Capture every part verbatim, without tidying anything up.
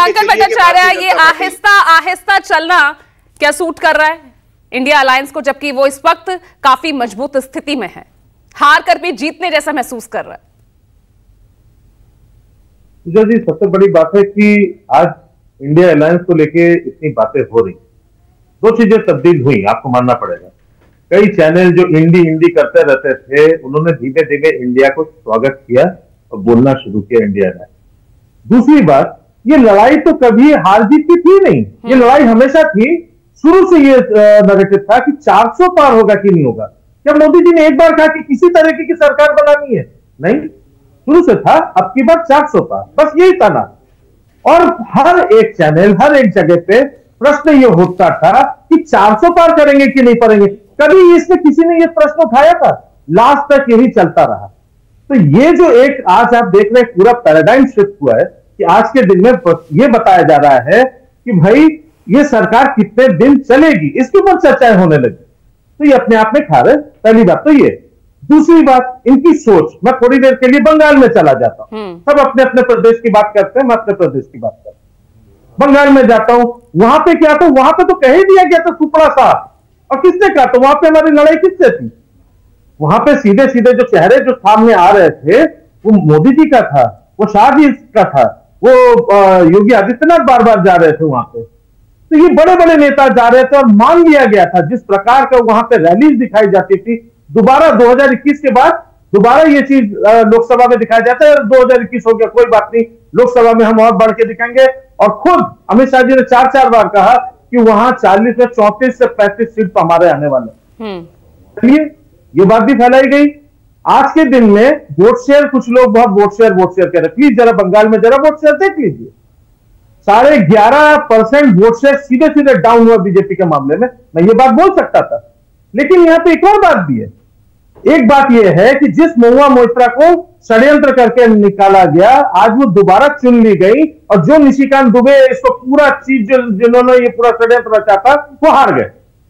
दीपांकर भट्टाचार्य, ये आहिस्ता आहिस्ता चलना क्या सूट कर रहा है इंडिया अलायंस को, जबकि वो इस वक्त काफी मजबूत स्थिति में है, हार कर भी जीतने जैसा महसूस कर रहा है? जी, सबसे बड़ी बात है कि आज इंडिया अलायंस को लेके इतनी बातें हो रही, दो चीजें तब्दील हुई, आपको मानना पड़ेगा। कई चैनल जो इंडी इंडी करते रहते थे, उन्होंने धीरे धीरे इंडिया को स्वागत किया और बोलना शुरू किया इंडिया अलायंस। दूसरी बात, ये लड़ाई तो कभी हार जीत की थी नहीं, ये लड़ाई हमेशा थी। शुरू से ये नैरेटिव था कि चार सौ पार होगा कि नहीं होगा। क्या मोदी जी ने एक बार कहा कि किसी तरीके की सरकार बनानी है? नहीं, शुरू से था अब की बार चार सौ पार, बस यही था ना। और हर एक चैनल, हर एक जगह पे प्रश्न ये होता था कि चार सौ पार करेंगे कि नहीं करेंगे। कभी इसमें किसी ने ये प्रश्न उठाया था? लास्ट तक यही चलता रहा। तो ये जो एक आज आप देख रहे हैं पूरा पैराडाइम शिफ्ट हुआ है कि आज के दिन में ये बताया जा रहा है कि भाई ये सरकार कितने दिन चलेगी, इसके ऊपर चर्चाएं होने लगी। तो ये अपने आप में खा रहे। पहली बात तो ये। दूसरी बात, इनकी सोच। मैं थोड़ी देर के लिए बंगाल में चला जाता हूं, सब अपने अपने प्रदेश की बात करते हैं, मैं अपने प्रदेश की बात करता हूं। बंगाल में जाता हूं, वहां पे क्या था? वहां पे तो कह ही दिया गया था सुपड़ा साफ। और किसने कहा? तो वहां पे हमारी लड़ाई किससे थी? वहां पे सीधे सीधे जो चेहरे जो सामने आ रहे थे वो मोदी जी का था, वो शाह जी का था, वो योगी आदित्यनाथ बार बार जा रहे थे वहां पे। तो ये बड़े बड़े नेता जा रहे थे और मान लिया गया था जिस प्रकार का वहां पे रैलीज दिखाई जाती थी। दोबारा दो हज़ार इक्कीस के बाद दोबारा ये चीज लोकसभा में दिखाया जाता है। दो हज़ार इक्कीस हो गया, कोई बात नहीं, लोकसभा में हम और बढ़ के दिखाएंगे। और खुद अमित शाह जी ने चार चार बार कहा कि वहां चालीस में चौंतीस से पैंतीस सीट हमारे आने वाले। चलिए, ये बात भी फैलाई गई। आज के दिन में वोट शेयर, कुछ लोग बहुत वोट शेयर वोट शेयर कह रहे। प्लीज जरा बंगाल में जरा वोट शेयर देख लीजिए। साढ़े ग्यारह परसेंट वोट शेयर सीधे सीधे डाउन हुआ बीजेपी के मामले में। मैं ये बात बोल सकता था, लेकिन यहां पे एक और बात भी है। एक बात यह है कि जिस महुआ मोइत्रा को षड्यंत्र करके निकाला गया, आज वो दोबारा चुन ली गई। और जो निशिकांत दुबे इसको पूरा चीज जिन्होंने ये पूरा षड्यंत्र रचा था, वो हार गए।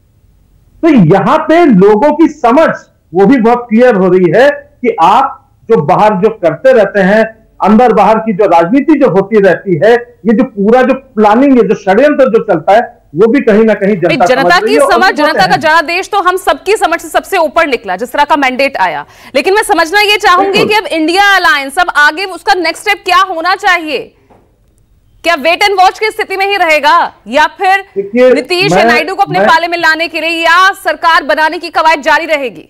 तो यहां पे लोगों की समझ वो भी बहुत क्लियर हो रही है कि आप जो बाहर जो करते रहते हैं, अंदर बाहर की जो राजनीति जो होती रहती है, ये जो पूरा जो प्लानिंग है, जो षड्यंत्र जो चलता है, वो भी कहीं ना कहीं जनता जनता की समझ, जनता का जनादेश तो हम सबकी समझ से सबसे ऊपर निकला जिस तरह का मैंडेट आया। लेकिन मैं समझना ये चाहूंगी कि अब इंडिया अलायंस, अब आगे उसका नेक्स्ट स्टेप क्या होना चाहिए? क्या वेट एंड वॉच की स्थिति में ही रहेगा, या फिर नीतीश या नायडू को अपने पाले में लाने के लिए या सरकार बनाने की कवायद जारी रहेगी?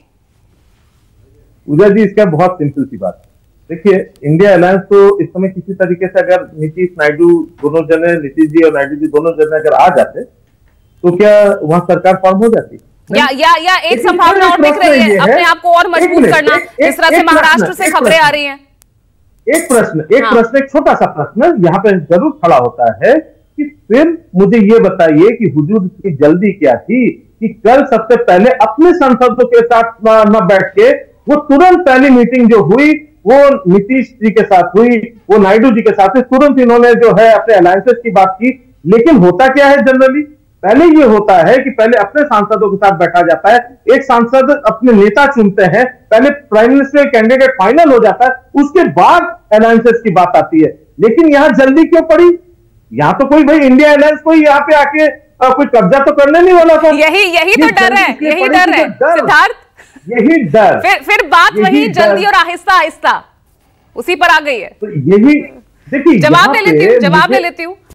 उदय जी, इसका बहुत सिंपल सी बात। देखिए, इंडिया अलायंस तो इस समय किसी तरीके से अगर नीतीश नायडू दोनों जने, नीतीश जी और नायडू जी दोनों जने अगर आ जाते तो क्या वहां सरकार फॉर्म हो जाती? या या या एक संभावना और दिख रही है, अपने आप को और मजबूत करना, जिस तरह से महाराष्ट्र से खबरें आ रही हैं। एक प्रश्न एक प्रश्न एक छोटा सा प्रश्न यहाँ पे जरूर खड़ा होता है कि फिर मुझे ये बताइए कि हुजूर की जल्दी क्या थी कि कल सबसे पहले अपने सांसदों के साथ न बैठ के, वो तुरंत पहली मीटिंग जो हुई वो नीतीश जी के साथ हुई, वो नायडू जी के साथ, तुरंत इन्होंने जो है अपने अलायंसेस की बात की। लेकिन होता क्या है जनरली, पहले ये होता है कि पहले अपने सांसदों के साथ बैठा जाता है, एक सांसद अपने नेता चुनते हैं, पहले प्राइम मिनिस्टर कैंडिडेट फाइनल हो जाता है, उसके बाद अलायंसेस की बात आती है। लेकिन यहां जल्दी क्यों पड़ी? यहां तो कोई भाई इंडिया अलायंस कोई यहाँ पे आके आ, कोई कब्जा तो करने नहीं वाला था। यही यही तो डर है, यही डर है सिद्धार्थ, यही डर। फिर फिर बात वही जल्दी और आहिस्ता आहिस्ता उसी पर आ गई है। तो यही देखिए, जवाब ले लेती हूँ जवाब ले लेती हूँ